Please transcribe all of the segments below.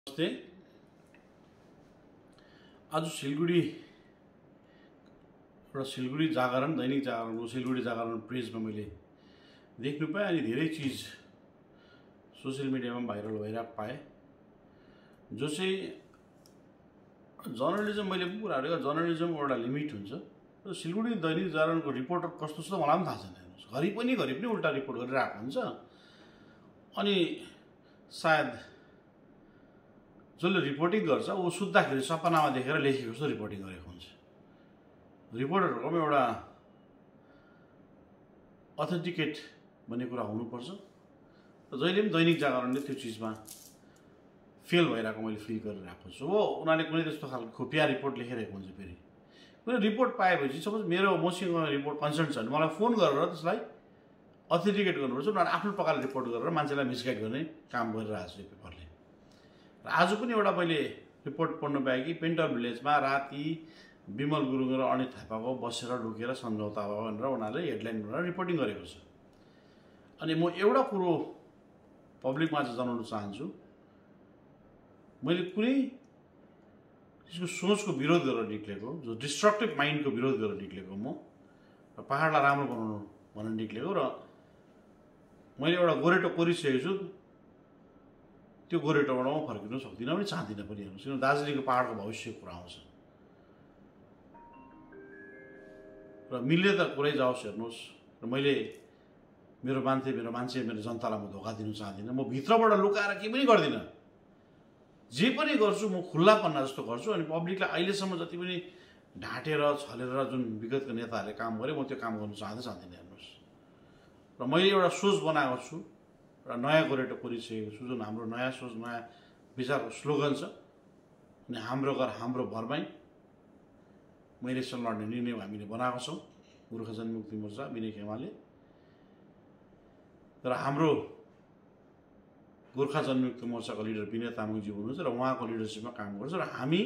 नमस्ते। आज सिलगढी जागरण दैनिक जागरणको सिलगढी जागरण पेजमा मैले देख्नु पाएँ अनि धेरै चीज सोशल मिडियामा भाइरल भइरहेको पाएँ। जो चाहिँ जर्नलिजम मैले कुरा गरेको जर्नलिजमको एउटा लिमिट हुन्छ र सिलगढी दैनिक जागरणको रिपोर्टर कस्तो छ मलाई पनि थाहा छैन। घरि पनि उल्टा रिपोर्ट गरिरहेको हुन्छ अनि सायद जसले रिपोर्टिङ गर्छ ऊ सुत्दाखेरि सपनामा देखेर लेखेको जस्तो रिपोर्टिङ गरेको हुन्छ। रिपोर्टरहरूकोमा एउटा अथेन्टिकेट भन्ने कुरा हुनुपर्छ र जहिले पनि दैनिक जागरणले त्यो चिजमा फेल भइरहेको मैले फिल गरिरहेको छु। हो उनीहरूले कुनै त्यस्तो खालको खुफिया रिपोर्ट लेखिरहेको हुन्छ। फेरि कुनै रिपोर्ट पाएपछि सपोज मसँग रिपोर्ट कन्सर्न छ भने मलाई फोन गरेर त्यसलाई अथेन्टिकेट गर्नुपर्छ। उनीहरूले आफ्नो प्रकारले रिपोर्ट गरेर मान्छेलाई मिसगाइड गर्ने काम गरिरहेको छ यो पेपरले। र आज पनि एउटा मैले रिपोर्ट पढ्न पाएँ कि पेन्टर भिलेजमा राति विमल गुरुङ र अनित थापाको बसेर ढुकेर सम्झौता भयो भनेर उनीहरूले हेडलाइन बनाएर रिपोर्टिङ गरेको छ। अनि म एउटा कुरो पब्लिकमा चाहिँ जनाउन चाहन्छु, मैले कुनै त्यसको सोचको विरोध गरेर निक्लेको, जो डिस्ट्रक्टिभ माइन्डको विरोध गरेर निक्लेको म र पहाडलाई राम्रो बनाउनु भनेर निक्लेको र मैले एउटा गोरेटो कोरिसकेको छु। त्यो गोरेटोबाट म फर्किन सक्दिनँ पनि चाहदिनँ पनि हेर्नुहोस्, किनभने दार्जिलिङको पहाडको भविष्यको कुरा आउँछ र मिल्ने त कुरै जाओस् हेर्नुहोस्। र मैले मेरो जनतालाई म धोका दिन चाहदिनँ। म भित्रबाट लुकाएर केही पनि गर्दिनँ। जे पनि गर्छु म खुल्लापन्ना जस्तो गर्छु। अनि पब्लिकलाई अहिलेसम्म जति पनि ढाँटेर छलेर जुन विगतका नेताहरूले काम गरे म त्यो काम गर्नु चाहदिनँ हेर्नुहोस्। र मैले एउटा सोच बनाएको छु र नयाँ गोरेटो कोरिसकेको छु, जुन हाम्रो नयाँ सोच नयाँ विचारको स्लोगन छ। अनि हाम्रो घर हाम्रो भरमै म इलेक्सन लड्ने निर्णय हामीले बनाएको छौँ, गोर्खा जनमुक्ति मोर्चा विनय खेमाले। र हाम्रो गोर्खा जनमुक्ति मोर्चाको लिडर विनय तामाङजी हुनुहुन्छ र उहाँको लिडरसिपमा काम गर्छ र हामी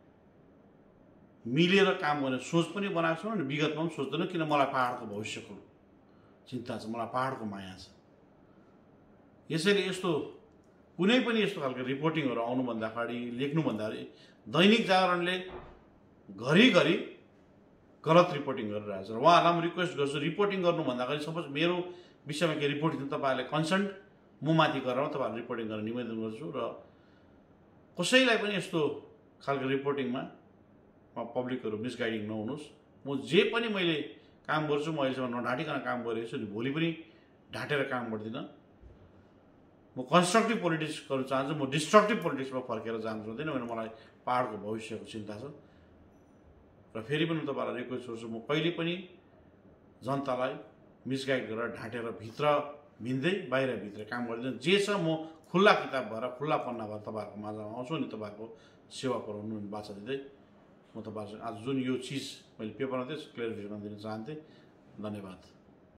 मिलेर काम गर्ने सोच पनि बनाएको छौँ। अनि विगतमा पनि सोच्दैनौँ, किन मलाई पहाडको भविष्यको चिन्ता छ, मलाई पहाडको माया छ। यसैले यस्तो कुनै पनि यस्तो खालको रिपोर्टिङहरू आउनुभन्दा अगाडि लेख्नुभन्दा अगाडि दैनिक जागरणले घरिघरि गलत रिपोर्टिङ गरिरहेछ र उहाँहरूलाई म रिक्वेस्ट गर्छु, रिपोर्टिङ गर्नुभन्दा अगाडि सपोज मेरो विषयमा केही रिपोर्ट दिनु तपाईँहरूले कन्सर्न म माथि गरेर तपाईँहरूले रिपोर्टिङ गर्न निवेदन गर्छु। र कसैलाई पनि यस्तो खालको रिपोर्टिङमा पब्लिकहरू मिसगाइडिङ नहुनुहोस्। म जे पनि मैले काम गर्छु म अहिलेसम्म नढाँटिकन काम गरेको छु, भोलि पनि ढाँटेर काम गर्दिनँ। म कन्स्ट्रक्टिभ पोलिटिक्स गर्न चाहन्छु, म डिस्ट्रक्टिभ पोलिटिक्समा फर्केर जानु सक्दिनँ। भने मलाई पहाडको भविष्यको चिन्ता छ। र फेरि पनि तपाईँलाई रिक्वेस्ट गर्छु, म कहिले पनि जनतालाई मिसगाइड गरेर ढाँटेर भित्र भिन्दै बाहिर काम गर्दिनँ। जे छ म खुल्ला किताब भएर खुल्ला पन्ना भएर तपाईँहरूको माझमा आउँछु अनि तपाईँहरूको सेवा पुऱ्याउनु बाचा दिँदै म तपाईँहरू आज जुन यो चिज मैले पेपरमा थिएँ क्लियरिफिकेसन दिन चाहन्थेँ। धन्यवाद।